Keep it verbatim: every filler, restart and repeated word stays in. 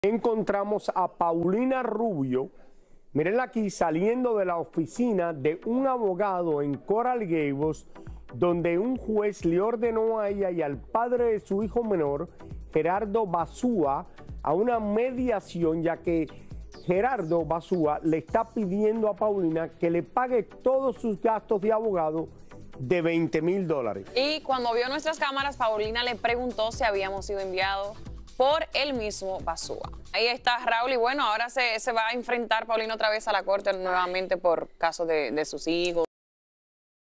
Encontramos a Paulina Rubio, mírenla aquí, saliendo de la oficina de un abogado en Coral Gables, donde un juez le ordenó a ella y al padre de su hijo menor, Gerardo Basúa, a una mediación, ya que Gerardo Basúa le está pidiendo a Paulina que le pague todos sus gastos de abogado de veinte mil dólares. Y cuando vio nuestras cámaras, Paulina le preguntó si habíamos sido enviados por el mismo Basúa. Ahí está Raúl, y bueno, ahora se, se va a enfrentar Paulina otra vez a la corte nuevamente por casos de, de sus hijos.